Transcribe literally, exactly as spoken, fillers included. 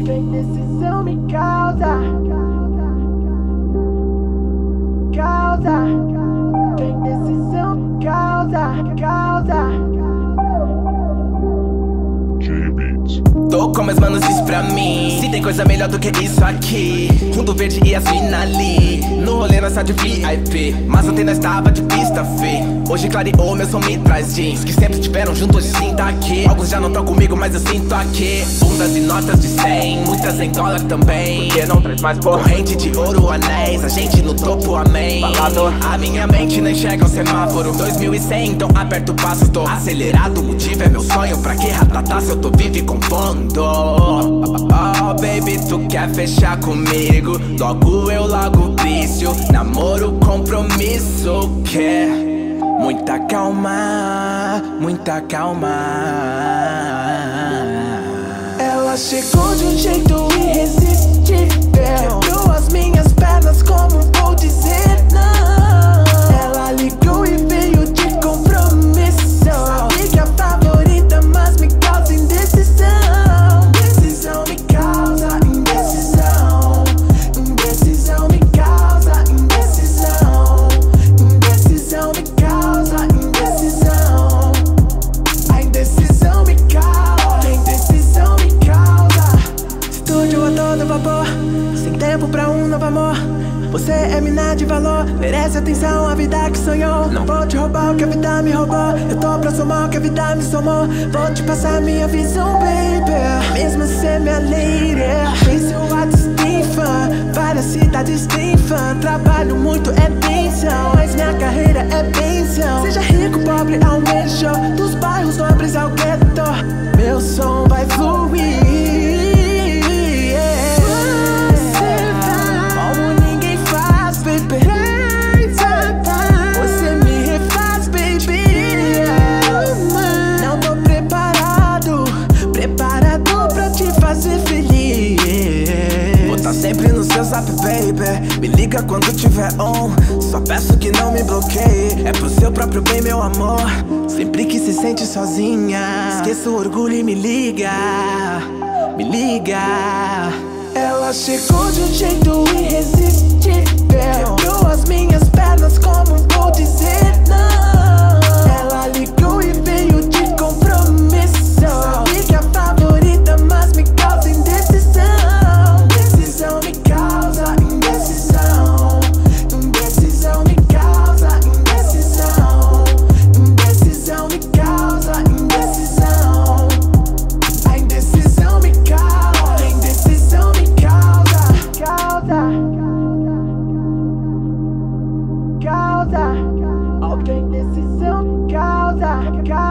Qualquer decisão me causa, causa. Qualquer decisão me causa, causa. Tô com meus manos, diz pra mim, se tem coisa melhor do que isso aqui. Fundo verde e as mina ali, no rolê nós tá de V I P. Mas ontem nós tava de pista, fê. Hoje clareou, meu som me traz jeans que sempre estiveram juntos, hoje sinta aqui. Alguns já não tão comigo, mas eu sinto aqui. Bundas e notas de cem, muitas em dólar também. Porque não traz mais corrente de ouro, anéis. A gente no topo, amém. Falado, a minha mente não enxerga o semáforo. Dois mil e cem, então aperto o passo. Tô acelerado, o motivo é meu sonho. Pra que retratar se eu tô vivo e compondo? Oh, baby, tu quer fechar comigo? Logo eu, logo vício. Namoro, compromisso. Quer muita calma, muita calma. Ela chegou de um jeito irresistível, quebrou as minhas pernas, como vou dizer não? Ela ligou e veio de compromisso. Sabe que é a favorita, mas me causa indecisão. Indecisão me causa indecisão. Indecisão me causa indecisão. Indecisão me causa indecisão. A indecisão me causa, a indecisão me causa. Estúdio a todo vapor, sem tempo pra um novo amor. Você é mina de valor, merece atenção, a vida que sonhou. Não vou te roubar o que a vida me roubou. Eu tô pra somar o que a vida me somou. Vou te passar minha visão, baby, mesmo ser minha lady. Pense o ato tem fã, várias cidades tem fã. Trabalho muito, é tensão, mas minha carreira é bênção. Seja rico, pobre, almejou, dos bairros nobres ao gueto. Meu som vai fluir. Você me refaz, baby. Não tô preparado, preparado pra te fazer feliz. Vou tá sempre no seu zap, baby. Me liga quando tiver on. Só peço que não me bloqueie. É pro seu próprio bem, meu amor. Sempre que se sente sozinha, esqueça o orgulho e me liga. Me liga. Ela chegou de um jeito irresistível, quebrou as minhas pernas, como vou dizer não? Ela ligou e veio de compromisso. Sabe que é a favorita, mas me causa indecisão. Indecisão me causa indecisão. Indecisão me causa indecisão. Indecisão me causa indecisão. A indecisão me causa, a indecisão me causa, causa, causa. Alguém decisão me causa, causa.